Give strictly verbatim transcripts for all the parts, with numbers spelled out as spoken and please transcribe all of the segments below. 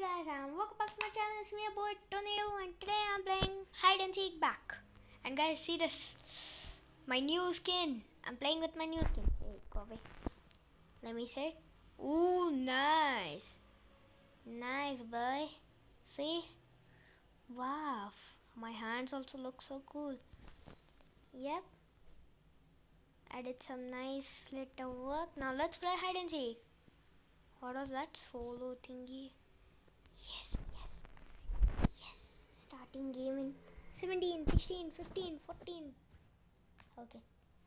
guys, and welcome back to my channel. It's me, your boy Tornado, and today I'm playing hide and seek back. And guys, see this, my new skin. I'm playing with my new skin. Hey, go away. Let me say it. Ooh, nice, nice boy. See? Wow, my hands also look so cool. Yep. I did some nice little work. Now let's play hide and seek. What was that solo thingy? Yes, yes, yes. Starting game in seventeen, sixteen, fifteen, fourteen. Okay.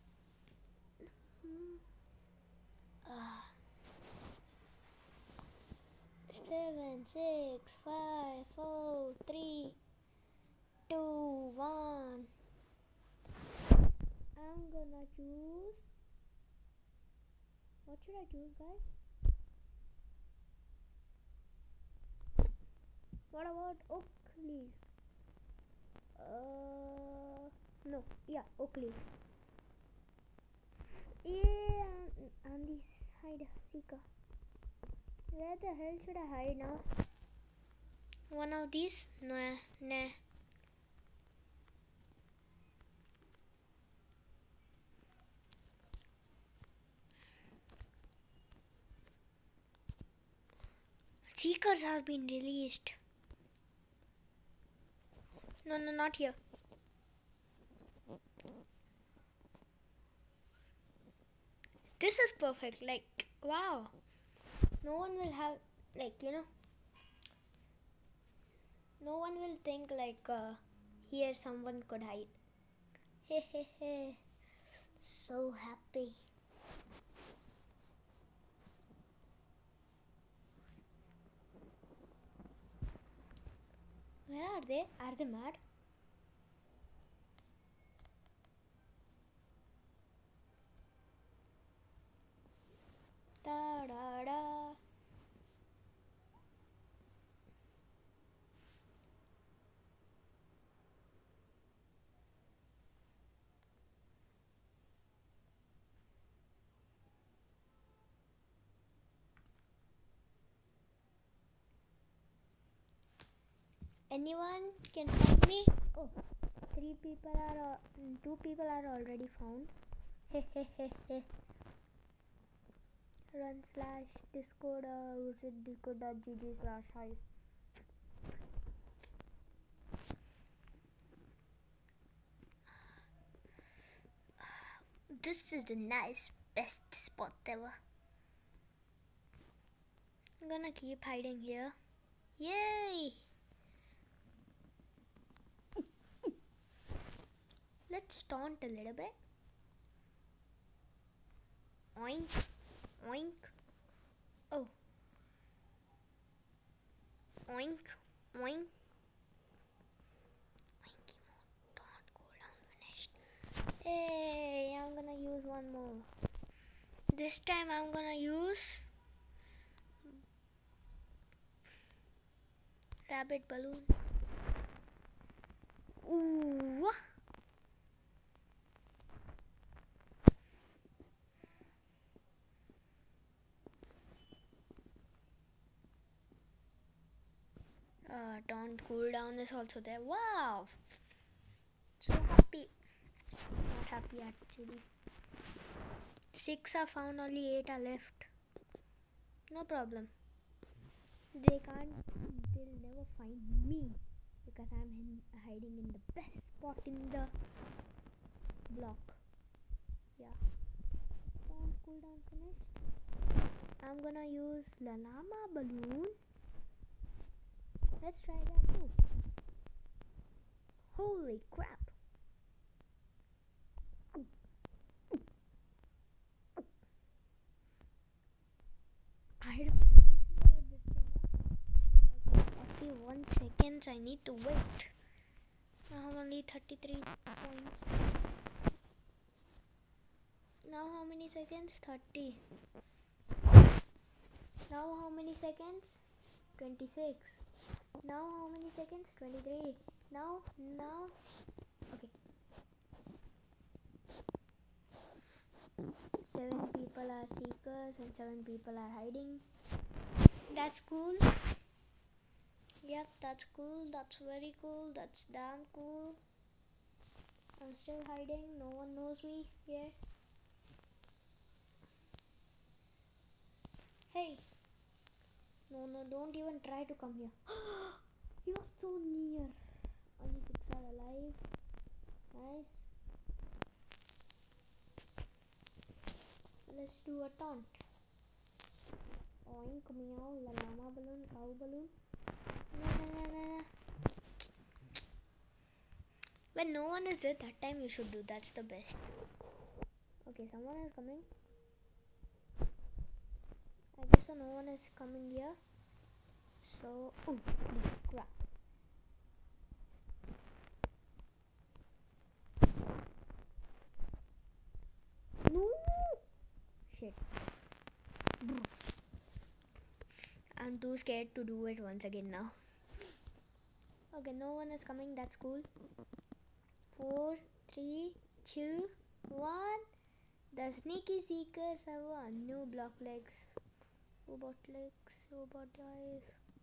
Uh, seven, six, five, four, three, two, one. I'm gonna choose. What should I choose, guys? What about oak leaves? Uh, no, yeah, oak leaves. Yeah, on this hide seeker. Where the hell should I hide now? One of these? Nah, nah. Seekers have been released. No, no, not here. This is perfect. Like, wow. No one will have, like, you know, no one will think like uh, here someone could hide. Hey, hey, hey. So happy. Where are they? Are they mad? Da da da. Anyone can find me? Oh, three people are, uh, two people are already found. Hehehehe. Run slash discord, uh, visit discord.gg slash hi. This is the nice, best spot ever. I'm gonna keep hiding here. Yay! Let's taunt a little bit. Oink, oink. Oh. Oink, oink. Oinky mode, taunt, cooldown finished. Hey, I'm gonna use one more. This time I'm gonna use rabbit balloon. Ooh. Uh, taunt cooldown is also there. Wow! So happy. Not happy actually. Six are found, only eight are left. No problem. They can't, they'll never find me because I'm in, hiding in the best spot in the block. Yeah. Taunt cooldown finished. I'm gonna use La Llama balloon. Let's try that too. Holy crap. I don't know what this thing is. forty-one seconds I need to wait. Now I'm only thirty-three points. Now how many seconds? thirty. Now how many seconds? twenty-six. Now how many seconds? twenty-three. Now, now. Okay. Seven people are seekers and seven people are hiding. That's cool. Yep, that's cool. That's very cool. That's damn cool. I'm still hiding. No one knows me yet. Hey. No, no, don't even try to come here. You're so near. Only six are alive. Nice. Let's do a taunt. Oink, meow, la llama balloon, cow balloon. Na, na, na, na. When no one is there, that time you should do. That's the best. Okay, someone is coming. I guess so no one is coming here. So, oh, crap. No! Shit. I'm too scared to do it once again now. Okay, no one is coming. That's cool. Four, three, two, one. The sneaky seekers have won. New block legs. Robot legs. Robot eyes.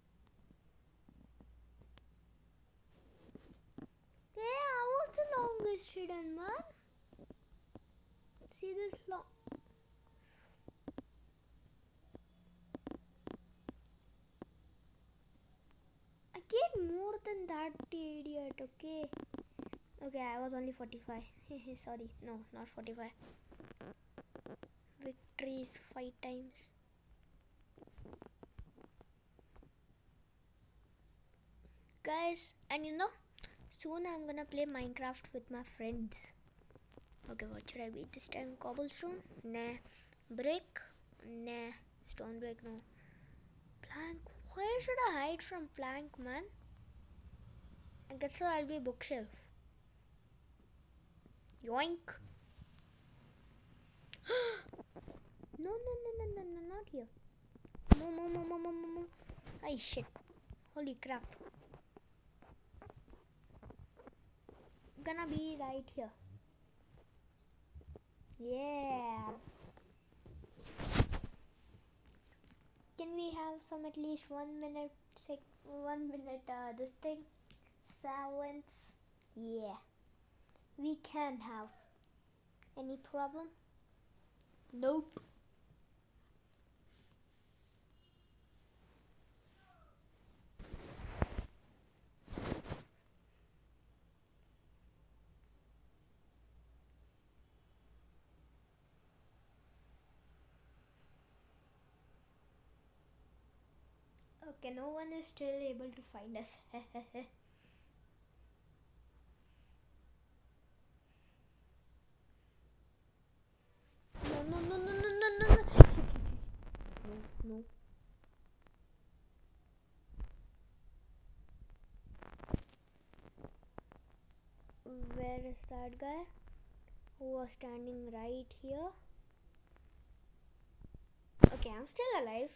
Hey, how was the longest hidden, man? See this long. I get more than that, idiot. Okay. Okay, I was only forty-five. Sorry, no, not forty-five. Victories five times. Guys, and you know, soon I'm gonna play Minecraft with my friends. Okay, what should I be this time? Cobblestone? Nah. Brick? Nah. Stone brick? No. Plank? Where should I hide from plank, man? I guess so I'll be bookshelf. Yoink! No, no, no, no, no, no, not here. Move, move, move, move, move, move. Ay, shit. Holy crap. Gonna be right here. Yeah. Can we have some at least one minute, sec, one minute, uh, this thing? Silence. Yeah. We can have. Any problem? Nope. Okay, no one is still able to find us. No, no, no, no, no, no, no, no. No, no. Where is that guy who was standing right here? Okay, I'm still alive.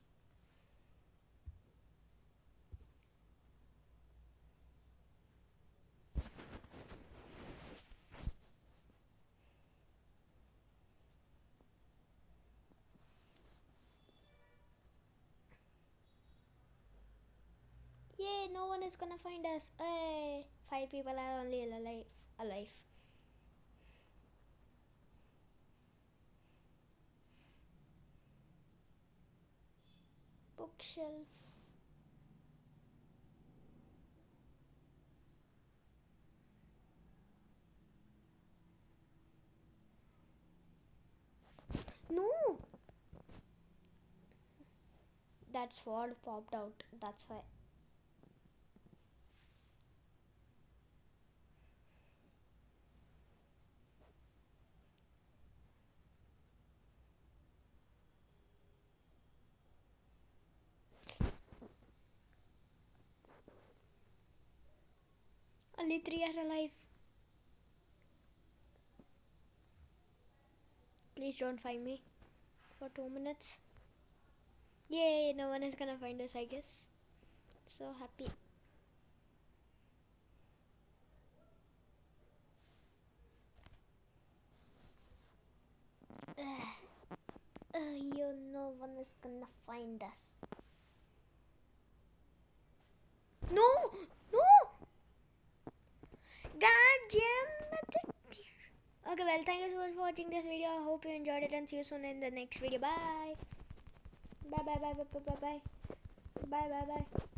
Yay, no one is gonna find us. Hey, five people are only alive. Alive. Bookshelf. No. That sword popped out. That's why. Only three are alive. Please don't find me for two minutes. Yay, no one is gonna find us, I guess. So happy. Ugh. Uh, you, no one is gonna find us. No! No! God damn it! Okay, well, thank you so much for watching this video. I hope you enjoyed it and see you soon in the next video. Bye! Bye bye bye bye bye bye bye bye bye bye.